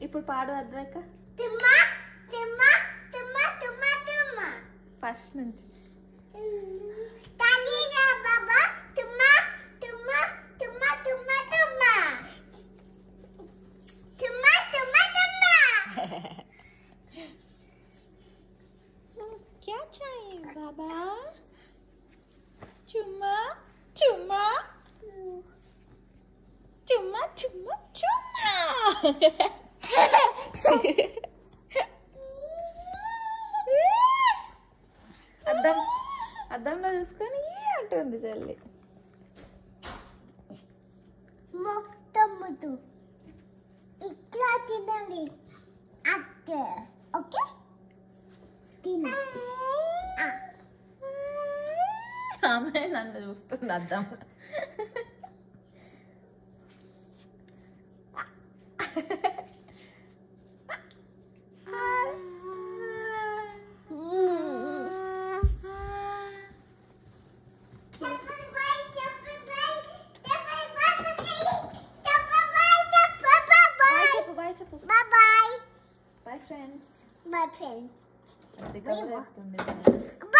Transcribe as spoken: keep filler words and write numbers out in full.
ఇప్పుడు పాడు అద్వైక. ఫస్ట్ నుంచి क्या चाहिए बाबा? चुम्मा चुम्मा चुम्मा चुम्मा चुम्मा. అద్దం అద్దంలో చూసుకొని అంటుంది చెల్లి. మొత్తముదు ఇట్లా తినండి అత్తే. ఓకే తిన. ఆమె నన్ను చూస్తుంది అద్దం. Bye bye. Bye friends. Bye friends. అది కవర్ అవుతుంది.